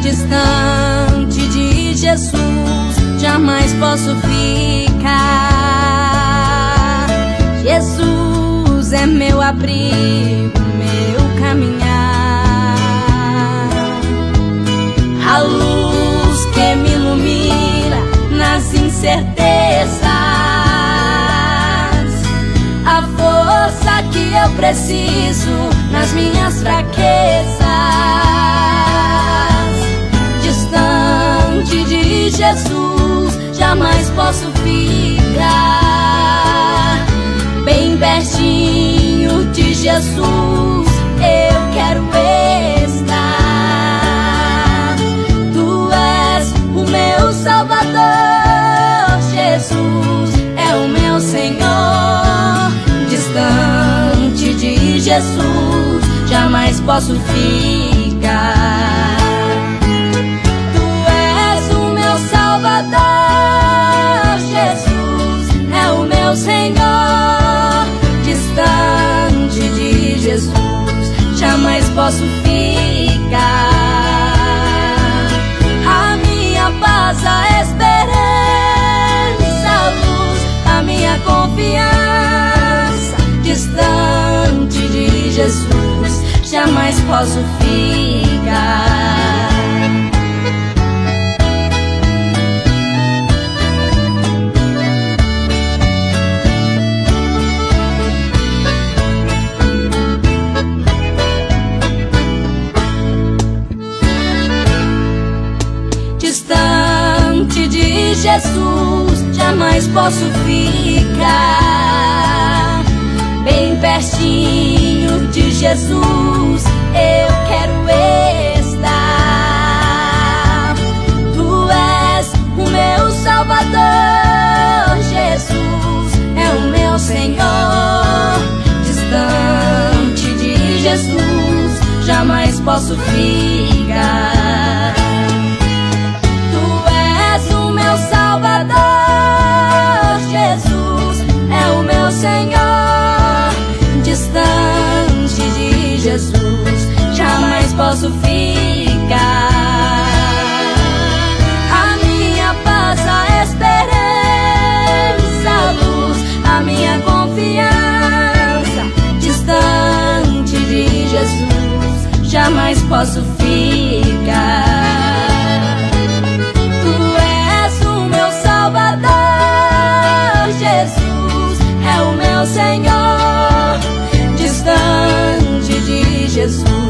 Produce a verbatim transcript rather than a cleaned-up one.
Distante de Jesus jamais posso ficar. Jesus é meu abrigo, meu caminhar, a luz que me ilumina nas incertezas, a força que eu preciso nas minhas fraquezas. Distante de Jesus jamais posso ficar. Bem pertinho de Jesus eu quero estar. Tu és o meu Salvador, Jesus é o meu Senhor. Distante de Jesus jamais posso ficar. Tu és o meu Salvador, Jesus é o meu Senhor. Distante de Jesus jamais posso ficar. A minha paz, a esperança, a luz, a minha confiança. Distante de Jesus jamais posso ficar. Distante de Jesus jamais posso ficar. Bem pertinho de Jesus eu quero estar. Tu és o meu Salvador, Jesus é o meu Senhor. Distante de Jesus jamais posso ficar. Salvador, Jesus é o meu Senhor. Distante de Jesus jamais posso ficar. A minha paz, a esperança, a luz, a minha confiança. Distante de Jesus jamais posso ficar. Jesus é o meu Senhor. Distante de Jesus